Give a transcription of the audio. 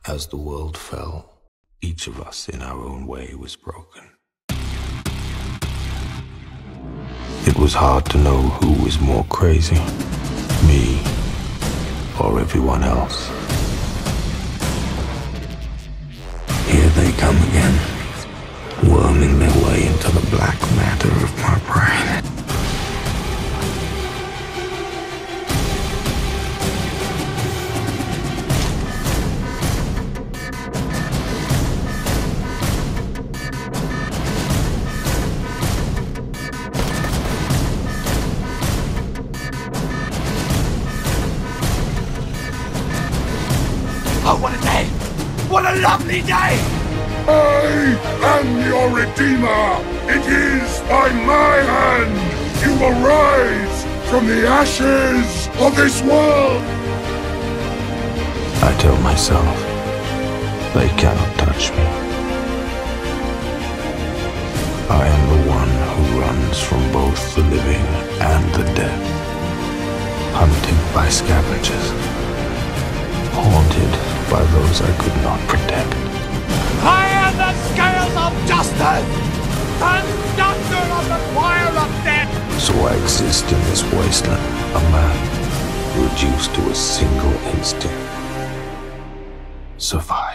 As the world fell, each of us in our own way was broken. It was hard to know who was more crazy, me or everyone else. Here they come again, worming their way into the black matter of my brain. Oh, what a day! What a lovely day! I am your Redeemer! It is by my hand you will rise from the ashes of this world! I tell myself, they cannot touch me. I am the one who runs from both the living and the dead, hunted by scavengers, haunted by those I could not protect. I am the scales of justice! Conductor of the choir of death! So I exist in this wasteland, a man reduced to a single instinct: survive.